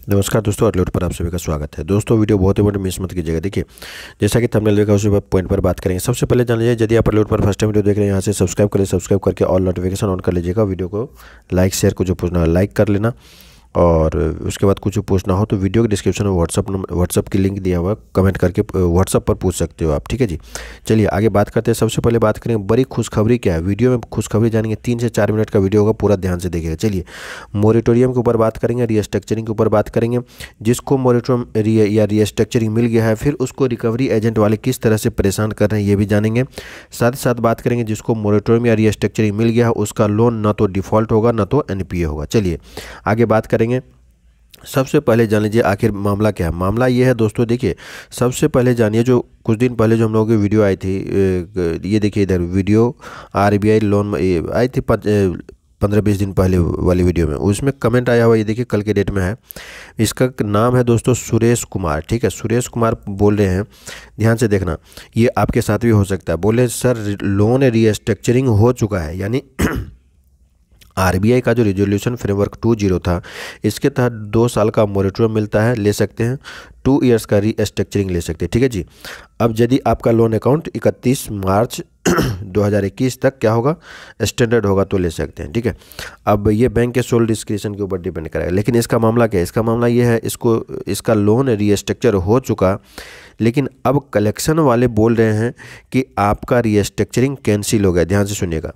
नमस्कार दोस्तों, अरलीवुड पर आप सभी का स्वागत है। दोस्तों वीडियो बहुत इंपॉर्टेंट, मिस मत कीजिएगा। देखिए, जैसा कि थंबनेल देखा उसी पॉइंट पर बात करेंगे। सबसे पहले जान लीजिए, यदि आप अरलीवुड पर फर्स्ट टाइम वीडियो देख रहे हैं, यहाँ से सब्सक्राइब करें। सब्सक्राइब करके ऑल नोटिफिकेशन ऑन कर लीजिएगा। वीडियो को लाइक शेयर को जो पूछना है लाइक कर लेना, और उसके बाद कुछ पूछना हो तो वीडियो के डिस्क्रिप्शन में व्हाट्सअप की लिंक दिया हुआ है, कमेंट करके व्हाट्सअप पर पूछ सकते हो आप। ठीक है जी, चलिए आगे बात करते हैं। सबसे पहले बात करेंगे बड़ी खुशखबरी क्या है। वीडियो में खुशखबरी जानेंगे, 3 से 4 मिनट का वीडियो होगा, पूरा ध्यान से देखिएगा। चलिए, मोरेटोरियम के ऊपर बात करेंगे, रीस्ट्रक्चरिंग के ऊपर बात करेंगे। जिसको मोरेटोरियम या रीस्ट्रक्चरिंग मिल गया है, फिर उसको रिकवरी एजेंट वाले किस तरह से परेशान कर रहे हैं ये भी जानेंगे। साथ ही साथ बात करेंगे जिसको मोरेटोरियम या रीस्ट्रक्चरिंग मिल गया है, उसका लोन ना तो डिफ़ॉल्ट होगा ना तो NPA होगा। चलिए आगे बात करेंगे। सबसे पहले जान लीजिए आखिर मामला क्या है। मामला ये है दोस्तों, देखिए सबसे पहले जानिए, जो कुछ दिन पहले जो हम लोगों की वीडियो आई थी, ये देखिए इधर वीडियो RBI लोन आई थी 15-20 दिन पहले वाली वीडियो में, उसमें कमेंट आया हुआ, ये देखिए कल के डेट में है। इसका नाम है दोस्तों सुरेश कुमार। ठीक है, सुरेश कुमार बोल रहे हैं, ध्यान से देखना, ये आपके साथ भी हो सकता है। बोले सर लोन रीस्ट्रक्चरिंग हो चुका है, यानी RBI का जो रिजोल्यूशन फ्रेमवर्क 20 था, इसके तहत 2 साल का मोरेटोरियम मिलता है, ले सकते हैं। 2 इयर्स का रीस्ट्रक्चरिंग ले सकते हैं। ठीक है जी। अब यदि आपका लोन अकाउंट 31 मार्च 2021 तक क्या होगा, स्टैंडर्ड होगा, तो ले सकते हैं। ठीक है, अब ये बैंक के सोल डिस्क्रिप्शन के ऊपर डिपेंड करेगा। लेकिन इसका मामला क्या है, इसका मामला ये है, इसका लोन रीस्ट्रक्चर हो चुका, लेकिन अब कलेक्शन वाले बोल रहे हैं कि आपका रीस्ट्रक्चरिंग कैंसिल हो गया। ध्यान से सुनिएगा,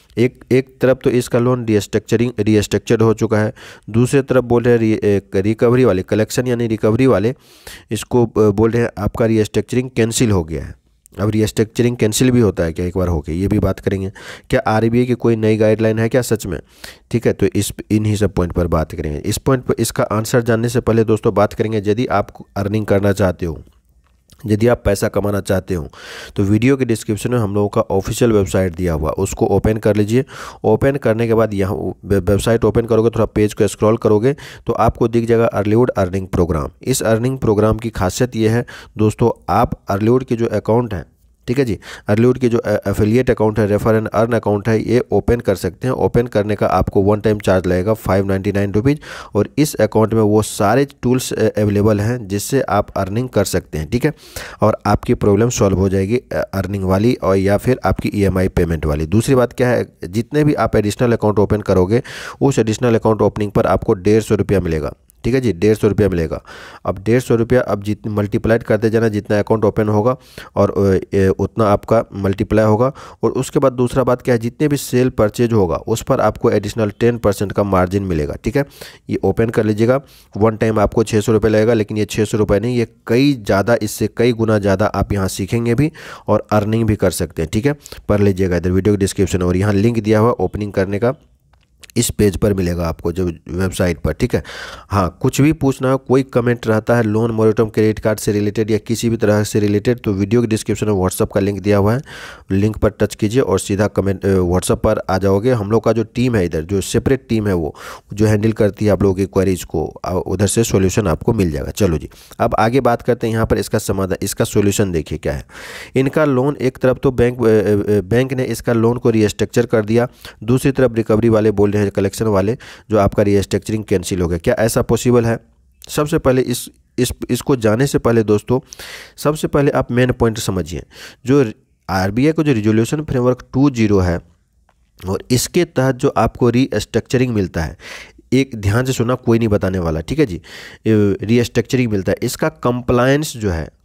एक तरफ तो इसका लोन रीस्ट्रक्चर्ड हो चुका है, दूसरे तरफ बोल रहे हैं रिकवरी वाले, कलेक्शन यानी रिकवरी वाले इसको बोल रहे हैं आपका रीस्ट्रक्चरिंग कैंसिल हो गया है। अब रीस्ट्रक्चरिंग कैंसिल भी होता है क्या, एक बार हो गया, ये भी बात करेंगे। क्या RBI की कोई नई गाइडलाइन है क्या सच में? ठीक है, तो इन्हीं सब पॉइंट पर बात करेंगे। इस पॉइंट पर इसका आंसर जानने से पहले दोस्तों बात करेंगे, यदि आप अर्निंग करना चाहते हो, यदि आप पैसा कमाना चाहते हो, तो वीडियो के डिस्क्रिप्शन में हम लोगों का ऑफिशियल वेबसाइट दिया हुआ, उसको ओपन कर लीजिए। ओपन करने के बाद यहाँ वेबसाइट ओपन करोगे, थोड़ा पेज को स्क्रॉल करोगे तो आपको दिख जाएगा अर्लीवुड अर्निंग प्रोग्राम। इस अर्निंग प्रोग्राम की खासियत ये है दोस्तों, आप अर्लीवुड के जो अकाउंट हैं, ठीक है जी, अर्लीवुड की जो एफिलिएट अकाउंट है, रेफर एंड अर्न अकाउंट है, ये ओपन कर सकते हैं। ओपन करने का आपको 1 टाइम चार्ज लगेगा 599 रुपीज़, और इस अकाउंट में वो सारे टूल्स अवेलेबल हैं जिससे आप अर्निंग कर सकते हैं। ठीक है, और आपकी प्रॉब्लम सॉल्व हो जाएगी अर्निंग वाली, और या फिर आपकी EMI पेमेंट वाली। दूसरी बात क्या है, जितने भी आप एडिशनल अकाउंट ओपन करोगे, उस एडिशनल अकाउंट ओपनिंग पर आपको 150 रुपया मिलेगा। ठीक है जी, 150 रुपया मिलेगा। अब 150 रुपया अब जितनी मल्टीप्लाइड करते जाना, जितना अकाउंट ओपन होगा और उतना आपका मल्टीप्लाई होगा। और उसके बाद दूसरा बात क्या है, जितने भी सेल परचेज होगा उस पर आपको एडिशनल 10% का मार्जिन मिलेगा। ठीक है, ये ओपन कर लीजिएगा। 1 टाइम आपको 600 रुपये लगेगा, लेकिन ये 600 रुपये नहीं, ये कई ज़्यादा, इससे कई गुना ज़्यादा आप यहाँ सीखेंगे भी और अर्निंग भी कर सकते हैं। ठीक है, पढ़ लीजिएगा इधर वीडियो के डिस्क्रिप्शन, और यहाँ लिंक दिया हुआ ओपनिंग करने का, इस पेज पर मिलेगा आपको जो वेबसाइट पर। ठीक है, हाँ कुछ भी पूछना हो, कोई कमेंट रहता है लोन मोरेटोरियम क्रेडिट कार्ड से रिलेटेड या किसी भी तरह से रिलेटेड, तो वीडियो के डिस्क्रिप्शन में व्हाट्सअप का लिंक दिया हुआ है, लिंक पर टच कीजिए और सीधा कमेंट व्हाट्सअप पर आ जाओगे। हम लोग का जो टीम है इधर, जो सेपरेट टीम है, वो जो हैंडल करती है आप लोगों की क्वेरीज को, उधर से सोल्यूशन आपको मिल जाएगा। चलो जी, अब आगे बात करते हैं यहाँ पर इसका समाधान, इसका सोल्यूशन देखिए क्या है। इनका लोन, एक तरफ तो बैंक ने इसका लोन को रीस्ट्रक्चर कर दिया, दूसरी तरफ रिकवरी वाले बोल रहे हैं, कलेक्शन वाले, जो आपका रीस्ट्रक्चरिंग कैंसिल हो गया। क्या ऐसा पॉसिबल है? सबसे पहले इसको जाने से पहले दोस्तों, सबसे पहले आप मेन पॉइंट समझिए। जो RBI को जो रिजोल्यूशन फ्रेमवर्क 20 है, और इसके तहत जो आपको रीस्ट्रक्चरिंग मिलता है, एक ध्यान से सुनना, कोई नहीं बताने वाला। ठीक है जी, रीस्ट्रक्चरिंग मिलता है, इसका कंप्लायंस जो है,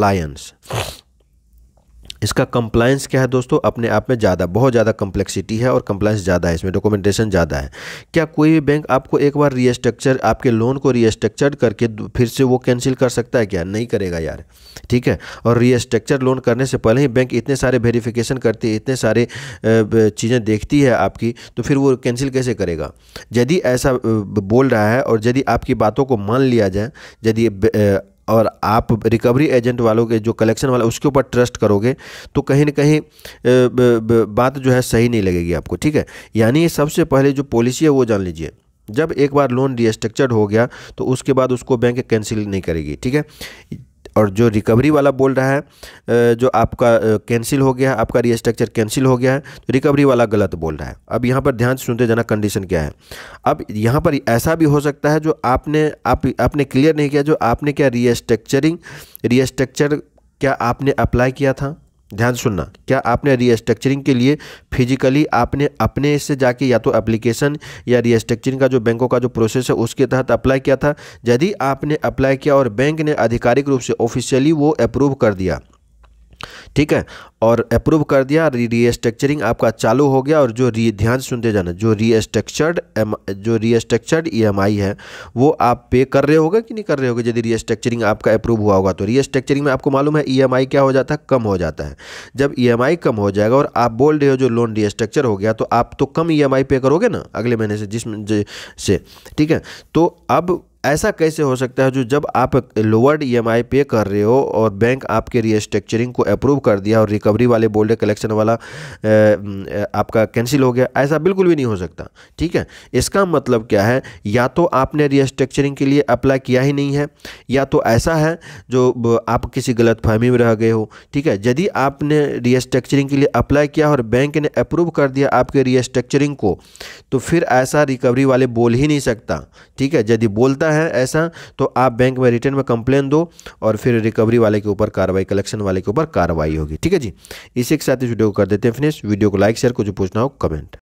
इसका कंप्लायंस क्या है दोस्तों, अपने आप में ज़्यादा, बहुत ज़्यादा कम्प्लेक्सिटी है और कंप्लायंस ज़्यादा है, इसमें डॉक्यूमेंटेशन ज़्यादा है। क्या कोई भी बैंक आपको एक बार रीस्ट्रक्चर, आपके लोन को रीस्ट्रक्चर करके फिर से वो कैंसिल कर सकता है क्या? नहीं करेगा यार। ठीक है, और रीस्ट्रक्चर लोन करने से पहले ही बैंक इतने सारे वेरिफिकेशन करती है, इतने सारे चीज़ें देखती है आपकी, तो फिर वो कैंसिल कैसे करेगा? यदि ऐसा बोल रहा है और यदि आपकी बातों को मान लिया जाए, यदि और आप रिकवरी एजेंट वालों के, जो कलेक्शन वाला, उसके ऊपर ट्रस्ट करोगे, तो कहीं ना कहीं बात जो है सही नहीं लगेगी आपको। ठीक है, यानी सबसे पहले जो पॉलिसी है वो जान लीजिए। जब एक बार लोन रीस्ट्रक्चर्ड हो गया तो उसके बाद उसको बैंक कैंसिल नहीं करेगी। ठीक है, और जो रिकवरी वाला बोल रहा है जो आपका कैंसिल हो गया है, आपका रीस्ट्रक्चर कैंसिल हो गया है, तो रिकवरी वाला गलत बोल रहा है। अब यहाँ पर ध्यान से सुनते जाना कंडीशन क्या है। अब यहाँ पर ऐसा भी हो सकता है जो आपने क्लियर नहीं किया, जो आपने क्या रीस्ट्रक्चर क्या आपने अप्लाई किया था। ध्यान सुनना, क्या आपने रीस्ट्रक्चरिंग के लिए फिजिकली आपने अपने से जाके या तो एप्लीकेशन या रीस्ट्रक्चरिंग का जो बैंकों का जो प्रोसेस है उसके तहत अप्लाई किया था। यदि आपने अप्लाई किया और बैंक ने आधिकारिक रूप से ऑफिशियली वो अप्रूव कर दिया, ठीक है, और अप्रूव कर दिया, रीस्ट्रक्चरिंग आपका चालू हो गया, और जो ध्यान सुनते जाना, जो रीस्ट्रक्चर्ड EMI है वो आप पे कर रहे होगे कि नहीं कर रहे होगे। यदि रीस्ट्रक्चरिंग आपका अप्रूव हुआ होगा तो रीस्ट्रक्चरिंग में आपको मालूम है EMI क्या हो जाता है, कम हो जाता है। जब EMI कम हो जाएगा और आप बोल रहे हो जो लोन रीस्ट्रक्चर हो गया, तो आप तो कम EMI पे करोगे ना अगले महीने से, से, ठीक है। तो अब ऐसा कैसे हो सकता है जो जब आप लोअर्ड EMI पे कर रहे हो और बैंक आपके रीस्ट्रक्चरिंग को अप्रूव कर दिया और रिकवरी वाले बोल रहे कलेक्शन वाला आपका कैंसिल हो गया, ऐसा बिल्कुल भी नहीं हो सकता, ठीक है। इसका मतलब क्या है, या तो आपने रीस्ट्रक्चरिंग के लिए अप्लाई किया ही नहीं है, या तो ऐसा है जो आप किसी गलतफहमी में रह गए हो, ठीक है। यदि आपने रीस्ट्रक्चरिंग के लिए अप्लाई किया और बैंक ने अप्रूव कर दिया आपके रीस्ट्रक्चरिंग को, तो फिर ऐसा रिकवरी वाले बोल ही नहीं सकता, ठीक है। यदि बोलता है ऐसा तो आप बैंक में रिटर्न में कंप्लेन दो और फिर रिकवरी वाले के ऊपर कार्रवाई, कलेक्शन वाले के ऊपर कार्रवाई होगी, ठीक है जी। इसी के साथ इस वीडियो को कर देते हैं फिनिश। वीडियो को लाइक शेयर, कुछ पूछना हो कमेंट।